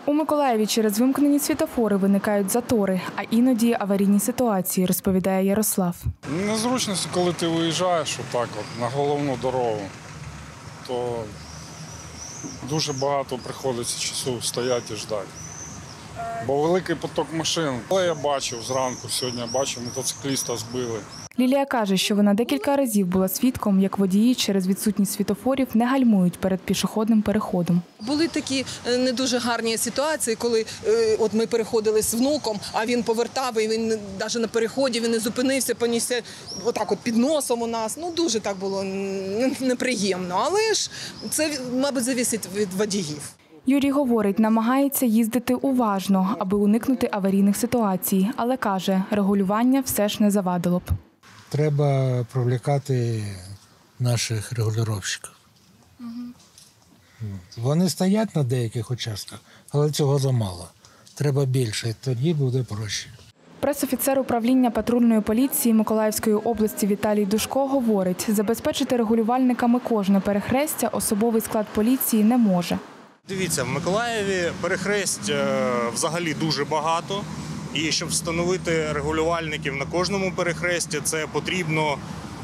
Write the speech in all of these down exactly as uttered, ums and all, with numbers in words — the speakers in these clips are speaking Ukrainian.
У Миколаєві через вимкнені світлофори виникають затори, а іноді аварійні ситуації, розповідає Ярослав. Незручності, коли ти виїжджаєш отак от, на головну дорогу, то дуже багато приходиться часу стояти і чекати. Бо великий поток машин. Але я бачив зранку, сьогодні я бачив, мотоцикліста збили. Лілія каже, що вона декілька разів була свідком, як водії через відсутність світлофорів не гальмують перед пішохідним переходом. Були такі не дуже гарні ситуації, коли от ми переходили з внуком, а він повертав, і він навіть на переході він не зупинився, понісся отак от під носом у нас. Ну, дуже так було неприємно. Але ж це, мабуть, залежить від водіїв. Юрій говорить, намагається їздити уважно, аби уникнути аварійних ситуацій. Але каже, регулювання все ж не завадило б. Треба привлекати наших регулювальників. Угу. Вони стоять на деяких участках, але цього замало. Треба більше, тоді буде проще. Пресофіцер управління патрульної поліції Миколаївської області Віталій Душко говорить, забезпечити регулювальниками кожне перехрестя особовий склад поліції не може. Дивіться, в Миколаєві перехресть взагалі дуже багато. І щоб встановити регулювальників на кожному перехресті, це потрібно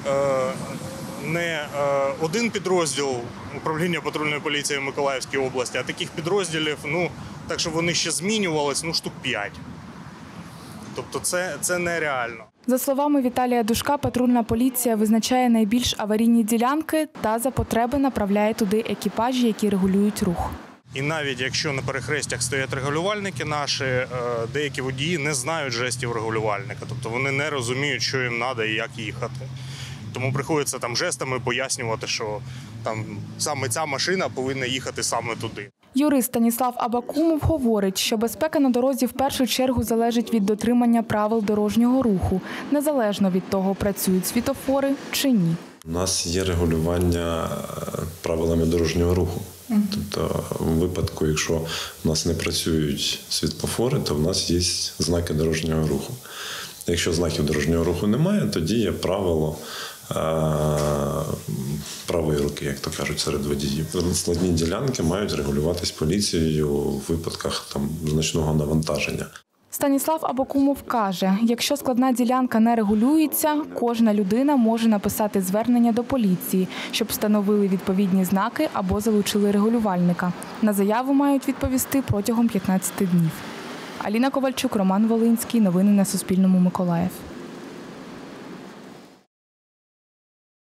не один підрозділ управління патрульної поліції в Миколаївській області, а таких підрозділів, ну, так щоб вони ще змінювались, ну, штук п'ять. Тобто це, це нереально. За словами Віталія Душка, патрульна поліція визначає найбільш аварійні ділянки та за потреби направляє туди екіпажі, які регулюють рух. І навіть якщо на перехрестях стоять регулювальники наші, деякі водії не знають жестів регулювальника. Тобто вони не розуміють, що їм треба і як їхати. Тому приходиться там жестами пояснювати, що там саме ця машина повинна їхати саме туди. Юрист Станіслав Абакумов говорить, що безпека на дорозі в першу чергу залежить від дотримання правил дорожнього руху, незалежно від того, працюють світлофори чи ні. У нас є регулювання правилами дорожнього руху. Тобто, у випадку, якщо в нас не працюють світлофори, то в нас є знаки дорожнього руху. Якщо знаків дорожнього руху немає, тоді є правило е- правої руки, як то кажуть, серед водіїв. Складні ділянки мають регулюватись поліцією у випадках там, значного навантаження. Станіслав Абакумов каже, якщо складна ділянка не регулюється, кожна людина може написати звернення до поліції, щоб встановили відповідні знаки або залучили регулювальника. На заяву мають відповісти протягом п'ятнадцяти днів. Аліна Ковальчук, Роман Волинський. Новини на Суспільному. Миколаїв.